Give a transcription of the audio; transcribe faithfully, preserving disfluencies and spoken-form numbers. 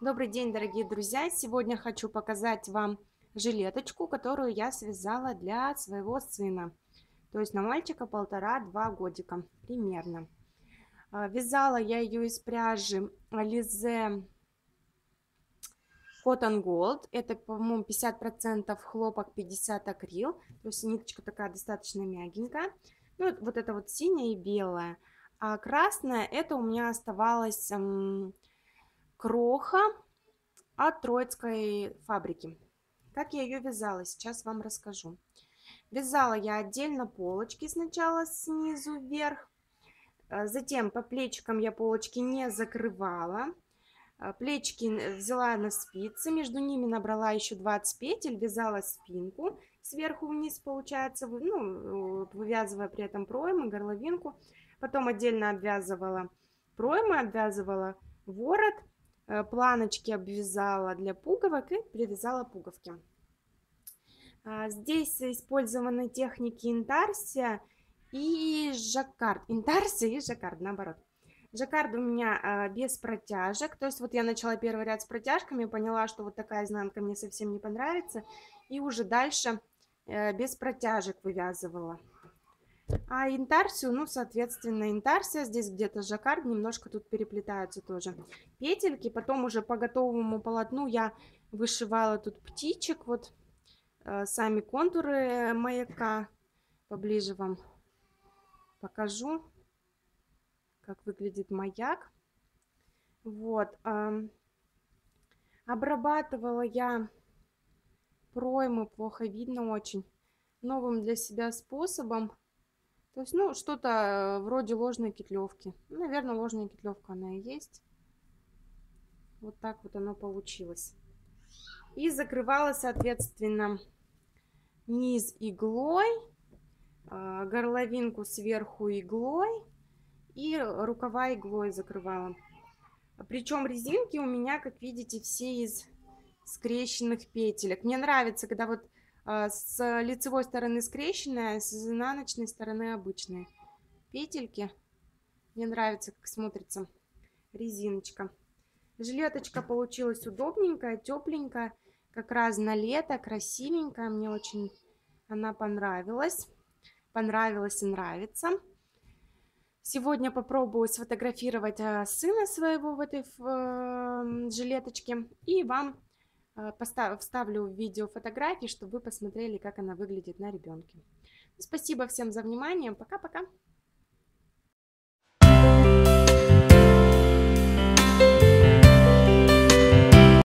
Добрый день, дорогие друзья! Сегодня хочу показать вам жилеточку, которую я связала для своего сына. То есть на мальчика полтора-два годика примерно. А, Вязала я ее из пряжи Alize Cotton Gold. Это, по-моему, пятьдесят процентов хлопок, пятьдесят акрил. То есть ниточка такая достаточно мягенькая. Ну, вот это вот синяя и белая. А красная, это у меня оставалась м, кроха от Троицкой фабрики. Как я ее вязала, сейчас вам расскажу. Вязала я отдельно полочки сначала снизу вверх, а затем по плечикам я полочки не закрывала. А, Плечики взяла на спицы, между ними набрала еще двадцать петель, вязала спинку сверху вниз, получается, ну, вывязывая при этом проймы, горловинку. Потом отдельно обвязывала проймы, обвязывала ворот, э, планочки обвязала для пуговок и привязала пуговки. А, Здесь использованы техники интарсия и жаккард. Интарсия и жаккард, наоборот. Жаккард у меня а, без протяжек. То есть вот я начала первый ряд с протяжками, поняла, что вот такая изнанка мне совсем не понравится. И уже дальше э, без протяжек вывязывала. А интарсию, ну, соответственно, интарсия, здесь где-то жаккард, немножко тут переплетаются тоже петельки. Потом уже по готовому полотну я вышивала тут птичек, вот э, сами контуры маяка. Поближе вам покажу, как выглядит маяк. Вот. Э, обрабатывала я проймы, плохо видно очень, новым для себя способом. То есть, ну, что-то вроде ложной кетлевки. Наверное, ложная кетлевка она и есть. Вот так вот оно получилось. И закрывала, соответственно, низ иглой, горловинку сверху иглой и рукава иглой закрывала. Причем резинки у меня, как видите, все из скрещенных петелек. Мне нравится, когда вот с лицевой стороны скрещенная, с изнаночной стороны обычные петельки. Мне нравится, как смотрится резиночка. Жилеточка получилась удобненькая, тепленькая, как раз на лето, красивенькая. Мне очень она понравилась. Понравилась и нравится. Сегодня попробую сфотографировать сына своего в этой жилеточке. И вам вставлю в видео фотографии, чтобы вы посмотрели, как она выглядит на ребенке. Спасибо всем за внимание. Пока-пока.